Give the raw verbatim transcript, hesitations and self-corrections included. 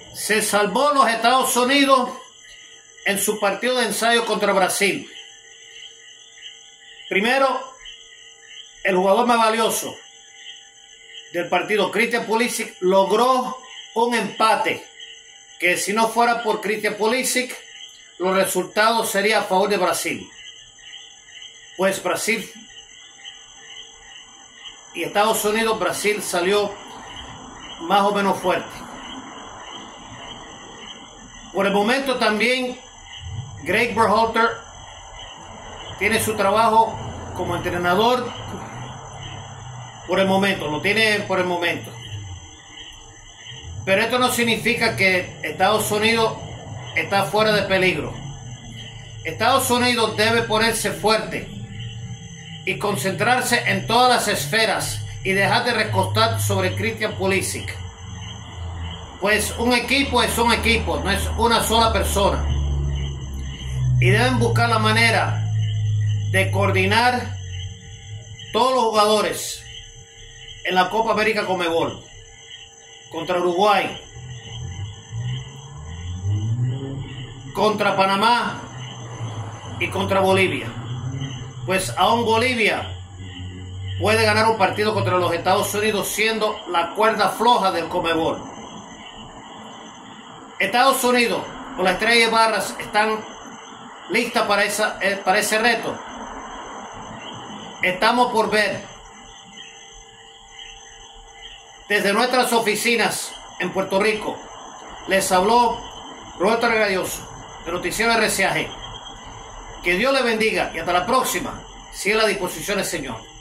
Se salvó los Estados Unidos en su partido de ensayo contra Brasil. Primero, el jugador más valioso del partido, Christian Pulisic, logró un empate que si no fuera por Christian Pulisic, los resultados serían a favor de Brasil. Pues Brasil y Estados Unidos, Brasil salió más o menos fuerte. Por el momento también Greg Berhalter tiene su trabajo como entrenador. Por el momento, lo tiene por el momento. Pero esto no significa que Estados Unidos está fuera de peligro. Estados Unidos debe ponerse fuerte y concentrarse en todas las esferas y dejar de recostar sobre Christian Pulisic. Pues un equipo es un equipo, no es una sola persona. Y deben buscar la manera de coordinar todos los jugadores en la Copa América Conmebol contra Uruguay, contra Panamá y contra Bolivia. Pues aún Bolivia puede ganar un partido contra los Estados Unidos siendo la cuerda floja del Conmebol. Estados Unidos o las Estrellas Barras están listas para, esa, para ese reto. Estamos por ver. Desde nuestras oficinas en Puerto Rico, les habló Roberto Regadioso, de Noticiero R C A G. Que Dios les bendiga y hasta la próxima, si es la disposición del Señor.